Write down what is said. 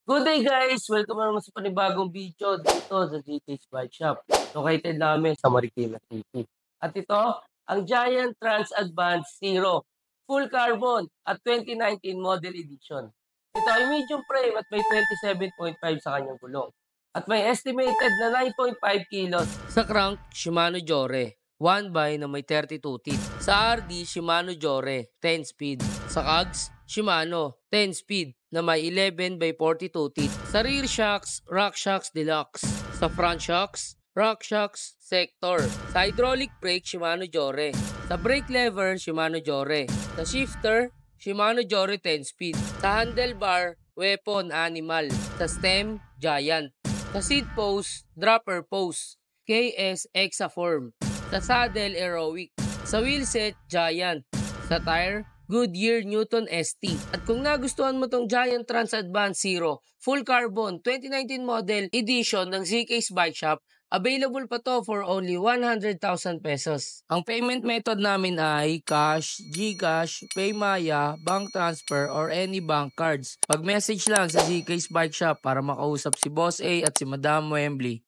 Good day guys! Welcome na naman sa panibagong video dito sa GK's Bike Shop. Located namin sa Marikina City. At ito, ang Giant Trans Advance Zero Full Carbon at 2019 Model Edition. Ito ay medium frame at may 27.5 sa kanyang gulong. At may estimated na 9.5 kilos. Sa crank, Shimano Jore. 1 by na may 32 teeth. Sa RD, Shimano Jore, 10 speed. Sa cogs, Shimano, 10 speed na may 11 by 42 teeth. Sa rear shocks, RockShox Deluxe. Sa front shocks, RockShox Sector. Sa hydraulic brake, Shimano Jore. Sa brake lever, Shimano Jore. Sa shifter, Shimano Jore 10 speed. Sa handlebar, Weapon Animal. Sa stem, Giant. Sa seat post, Dropper Post. KS Exaform. Sa saddle, Aerowick. Sa wheelset, Giant. Sa tire, Goodyear Newton ST. At kung nagustuhan mo tong Giant Trans Advance Zero Full Carbon 2019 Model Edition ng ZK's Bike Shop, available pa to for only 100,000 pesos. Ang payment method namin ay cash, GCash, Paymaya, bank transfer, or any bank cards. Pag-message lang sa ZK's Bike Shop para makausap si Boss A at si Madam Wembley.